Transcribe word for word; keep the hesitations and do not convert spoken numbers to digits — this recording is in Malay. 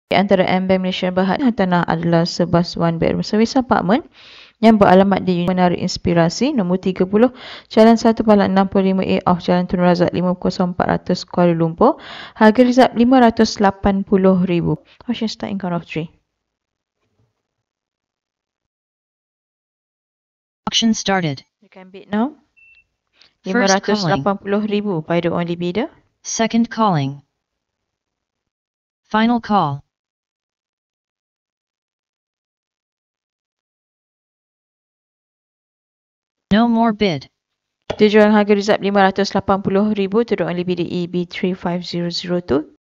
Di antara M Bank Malaysia Berhad tanah adalah sebuah one bedroom service apartment yang beralamat di Menara Inspirasi nombor tiga puluh Jalan satu Palang enam puluh lima A off Jalan Tun Razak lima kosong empat ratus Kuala Lumpur. Harga reserve lima ratus lapan puluh ribu. Question start in count of three. Auction started. You can bid now. lima ratus lapan puluh ribu by the only bidder. Second calling. Final call. No more bid. Dijual harga reserve lima ratus lapan puluh ribu to the only bidder E B three five zero zero two.